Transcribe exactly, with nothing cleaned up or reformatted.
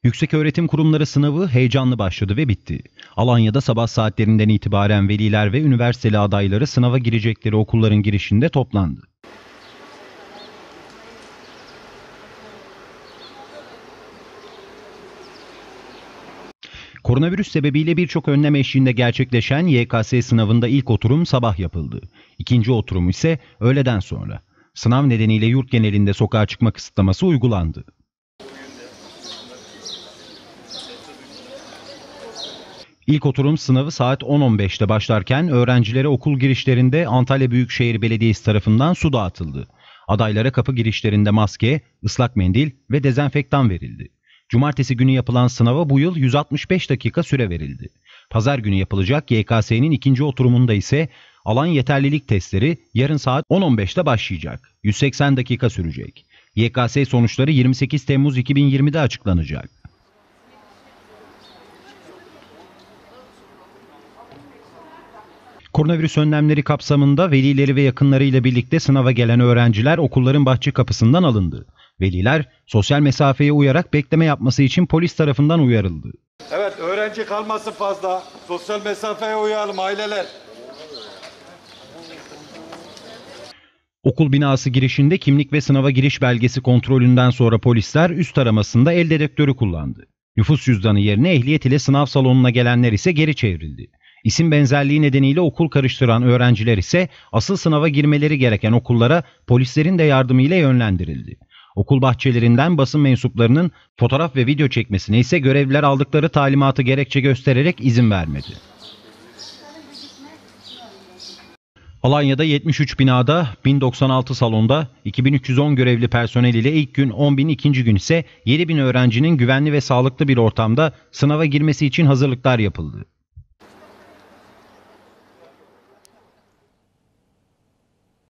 Yükseköğretim kurumları sınavı heyecanlı başladı ve bitti. Alanya'da sabah saatlerinden itibaren veliler ve üniversiteli adayları sınava girecekleri okulların girişinde toplandı. Koronavirüs sebebiyle birçok önlem eşliğinde gerçekleşen Y K S sınavında ilk oturum sabah yapıldı. İkinci oturum ise öğleden sonra. Sınav nedeniyle yurt genelinde sokağa çıkma kısıtlaması uygulandı. İlk oturum sınavı saat on on beşte başlarken öğrencilere okul girişlerinde Antalya Büyükşehir Belediyesi tarafından su dağıtıldı. Adaylara kapı girişlerinde maske, ıslak mendil ve dezenfektan verildi. Cumartesi günü yapılan sınava bu yıl yüz altmış beş dakika süre verildi. Pazar günü yapılacak Y K S'nin ikinci oturumunda ise alan yeterlilik testleri yarın saat on on beşte başlayacak. yüz seksen dakika sürecek. Y K S sonuçları yirmi sekiz Temmuz iki bin yirmide açıklanacak. Koronavirüs önlemleri kapsamında velileri ve yakınlarıyla birlikte sınava gelen öğrenciler okulların bahçe kapısından alındı. Veliler sosyal mesafeye uyarak bekleme yapması için polis tarafından uyarıldı. Evet, öğrenci kalmasın fazla. Sosyal mesafeye uyalım aileler. Okul binası girişinde kimlik ve sınava giriş belgesi kontrolünden sonra polisler üst aramasında el dedektörü kullandı. Nüfus cüzdanı yerine ehliyet ile sınav salonuna gelenler ise geri çevrildi. İsim benzerliği nedeniyle okul karıştıran öğrenciler ise asıl sınava girmeleri gereken okullara polislerin de yardımıyla yönlendirildi. Okul bahçelerinden basın mensuplarının fotoğraf ve video çekmesine ise görevliler aldıkları talimatı gerekçe göstererek izin vermedi. Alanya'da yetmiş üç binada, bin doksan altı salonda, iki bin üç yüz on görevli personel ile ilk gün on bin, ikinci gün ise yedi bin öğrencinin güvenli ve sağlıklı bir ortamda sınava girmesi için hazırlıklar yapıldı.